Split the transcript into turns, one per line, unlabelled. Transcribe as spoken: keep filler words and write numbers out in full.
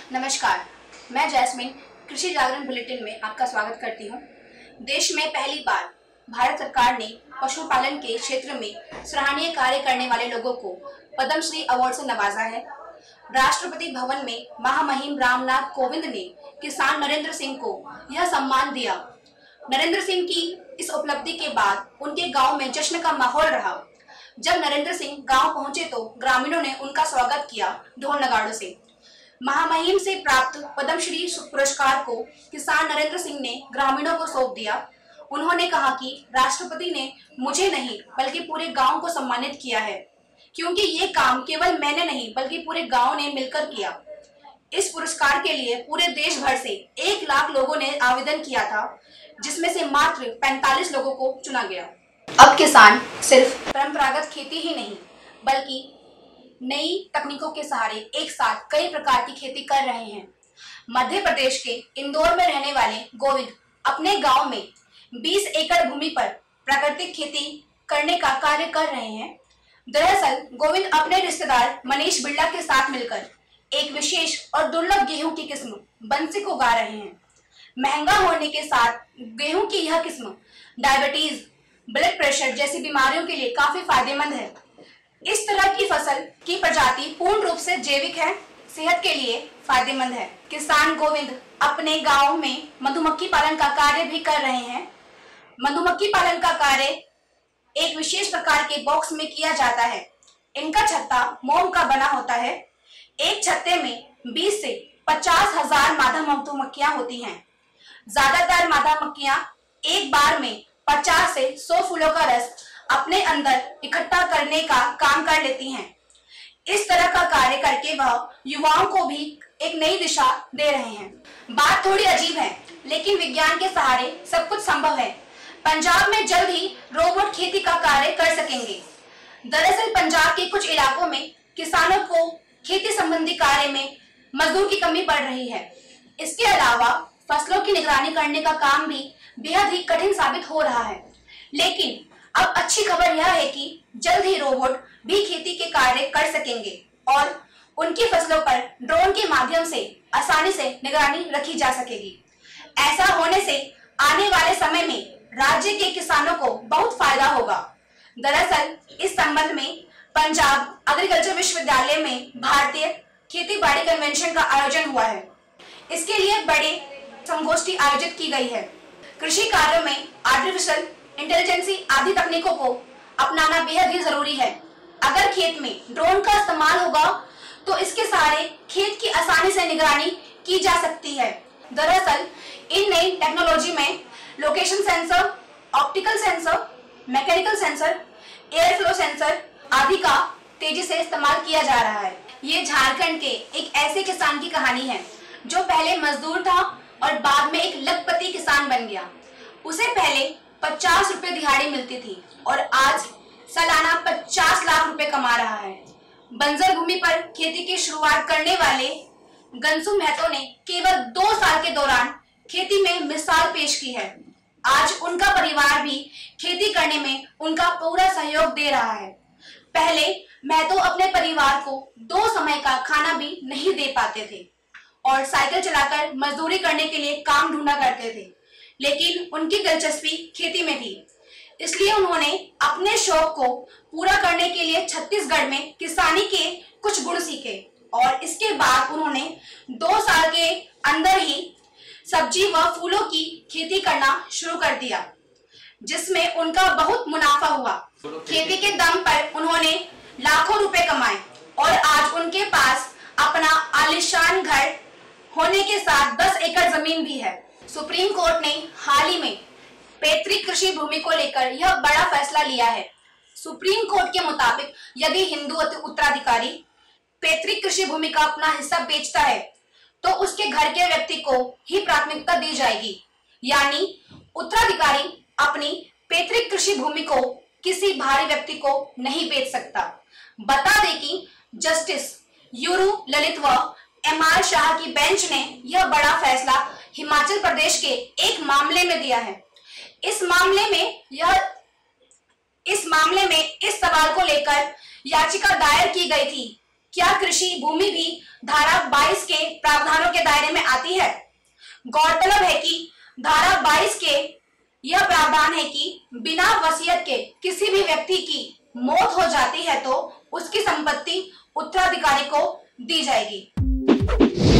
नमस्कार, मैं जैस्मिन कृषि जागरण बुलेटिन में आपका स्वागत करती हूँ। देश में पहली बार भारत सरकार ने पशुपालन के क्षेत्र में सराहनीय कार्य करने वाले लोगों को पद्मश्री अवार्ड से नवाजा है। राष्ट्रपति भवन में महामहिम रामनाथ कोविंद ने किसान नरेंद्र सिंह को यह सम्मान दिया। नरेंद्र सिंह की इस उपलब्धि के बाद उनके गांव में जश्न का माहौल रहा। जब नरेंद्र सिंह गांव पहुंचे तो ग्रामीणों ने उनका स्वागत किया ढोल नगाड़ों से। महामहिम से प्राप्त पद्मश्री पुरस्कार को किसान नरेंद्र सिंह ने ग्रामीणों को सौंप दिया। उन्होंने कहा कि राष्ट्रपति ने मुझे नहीं बल्कि पूरे गांव को सम्मानित किया है, क्योंकि ये काम केवल मैंने नहीं बल्कि पूरे गांव ने मिलकर किया। इस पुरस्कार के लिए पूरे देश भर से एक लाख लोगों ने आवेदन किया था, जिसमें से मात्र पैंतालीस लोगों को चुना गया। अब किसान सिर्फ परंपरागत खेती ही नहीं बल्कि नई तकनीकों के सहारे एक साथ कई प्रकार की खेती कर रहे हैं। मध्य प्रदेश के इंदौर में रहने वाले गोविंद अपने गांव में बीस एकड़ भूमि पर प्राकृतिक खेती करने का कार्य कर रहे हैं। दरअसल गोविंद अपने रिश्तेदार मनीष बिरला के साथ मिलकर एक विशेष और दुर्लभ गेहूं की किस्म बंसी को उगा रहे हैं। महंगा होने के साथ गेहूं की यह किस्म डायबिटीज, ब्लड प्रेशर जैसी बीमारियों के लिए काफी फायदेमंद है। इस तरह की फसल की प्रजाति पूर्ण रूप से जैविक है, सेहत के लिए फायदेमंद है। किसान गोविंद अपने गांव में मधुमक्खी पालन का कार्य भी कर रहे हैं। मधुमक्खी पालन का कार्य एक विशेष प्रकार के बॉक्स में किया जाता है। इनका छत्ता मोम का बना होता है। एक छत्ते में बीस से पचास हजार मादा मधुमक्खियां होती हैं। ज्यादातर मादा मक्खियां एक बार में पचास से सौ फूलों का रस अपने अंदर इकट्ठा करने का काम कर लेती हैं। इस तरह का कार्य करके वह युवाओं को भी एक नई दिशा दे रहे हैं। बात थोड़ी अजीब है, लेकिन विज्ञान के सहारे सब कुछ संभव है। पंजाब में जल्द ही रोबोट खेती का कार्य कर सकेंगे। दरअसल पंजाब के कुछ इलाकों में किसानों को खेती संबंधी कार्य में मजदूर की कमी पड़ रही है। इसके अलावा फसलों की निगरानी करने का काम भी बेहद ही कठिन साबित हो रहा है। लेकिन अब अच्छी खबर यह है कि जल्द ही रोबोट भी खेती के कार्य कर सकेंगे और उनकी फसलों पर ड्रोन के माध्यम से आसानी से निगरानी रखी जा सकेगी। ऐसा होने से आने वाले समय में राज्य के किसानों को बहुत फायदा होगा। दरअसल इस संबंध में पंजाब एग्रीकल्चर विश्वविद्यालय में भारतीय खेती बाड़ी कन्वेंशन का आयोजन हुआ है। इसके लिए बड़े संगोष्ठी आयोजित की गई है। कृषि कार्यों में आर्टिफिशियल इंटेलिजेंसी आदि तकनीकों को अपनाना बेहद ही जरूरी है। अगर खेत में ड्रोन का इस्तेमाल होगा तो इसके सहारे खेत की आसानी से निगरानी की जा सकती है। दरअसल इन नई टेक्नोलॉजी में location sensor, optical sensor, mechanical sensor, air flow sensor आदि का तेजी से इस्तेमाल किया जा रहा है। ये झारखंड के एक ऐसे किसान की कहानी है जो पहले मजदूर था और बाद में एक लखपति किसान बन गया। उसे पहले पचास रुपए दिहाड़ी मिलती थी और आज सालाना पचास लाख रुपए कमा रहा है। बंजर भूमि पर खेती की शुरुआत करने वाले गंसू महतो ने केवल दो साल के दौरान खेती में मिसाल पेश की है। आज उनका परिवार भी खेती करने में उनका पूरा सहयोग दे रहा है। पहले महतो अपने परिवार को दो समय का खाना भी नहीं दे पाते थे और साइकिल चलाकर मजदूरी करने के लिए काम ढूंढा करते थे, लेकिन उनकी दिलचस्पी खेती में थी। इसलिए उन्होंने अपने शौक को पूरा करने के लिए छत्तीसगढ़ में किसानी के कुछ गुण सीखे और इसके बाद उन्होंने दो साल के अंदर ही सब्जी व फूलों की खेती करना शुरू कर दिया, जिसमें उनका बहुत मुनाफा हुआ। खेती के दम पर उन्होंने लाखों रुपए कमाए और आज उनके पास अपना आलीशान घर होने के साथ दस एकड़ जमीन भी है। सुप्रीम कोर्ट ने हाल ही में पैतृक कृषि भूमि को लेकर यह बड़ा फैसला लिया है। सुप्रीम कोर्ट के मुताबिक यदि हिंदू उत्तराधिकारी पैतृक कृषि भूमि का अपना हिस्सा बेचता है तो उसके घर के व्यक्ति को ही प्राथमिकता दी जाएगी, यानी उत्तराधिकारी अपनी पैतृक कृषि भूमि को किसी बाहरी व्यक्ति को नहीं बेच सकता। बता दें कि जस्टिस यूरू ललित व एम आर शाह की बेंच ने यह बड़ा फैसला हिमाचल प्रदेश के एक मामले में दिया है। इस मामले में यह इस मामले में इस सवाल को लेकर याचिका दायर की गई थी क्या कृषि भूमि भी धारा बाईस के प्रावधानों के दायरे में आती है? गौरतलब है कि धारा बाईस के यह प्रावधान है कि बिना वसीयत के किसी भी व्यक्ति की मौत हो जाती है तो उसकी संपत्ति उत्तराधिकारी को दी जाएगी।